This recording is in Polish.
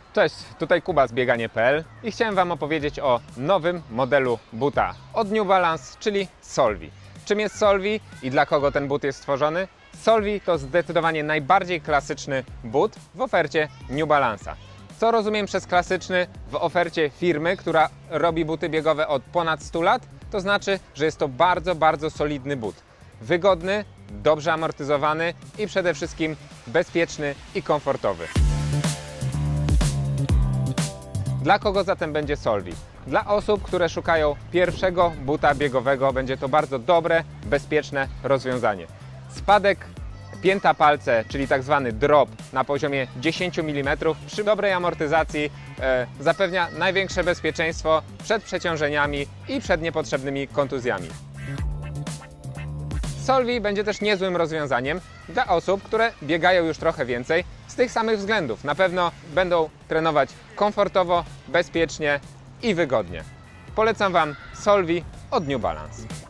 Cześć, tutaj Kuba z bieganie.pl i chciałem Wam opowiedzieć o nowym modelu buta od New Balance, czyli Solvi. Czym jest Solvi i dla kogo ten but jest stworzony? Solvi to zdecydowanie najbardziej klasyczny but w ofercie New Balance'a. Co rozumiem przez klasyczny w ofercie firmy, która robi buty biegowe od ponad 100 lat? To znaczy, że jest to bardzo solidny but. Wygodny, dobrze amortyzowany i przede wszystkim bezpieczny i komfortowy. Dla kogo zatem będzie Solvi? Dla osób, które szukają pierwszego buta biegowego, będzie to bardzo dobre, bezpieczne rozwiązanie. Spadek pięta palce, czyli tak zwany drop na poziomie 10 mm przy dobrej amortyzacji zapewnia największe bezpieczeństwo przed przeciążeniami i przed niepotrzebnymi kontuzjami. Solvi będzie też niezłym rozwiązaniem dla osób, które biegają już trochę więcej z tych samych względów. Na pewno będą trenować komfortowo, bezpiecznie i wygodnie. Polecam Wam Solvi od New Balance.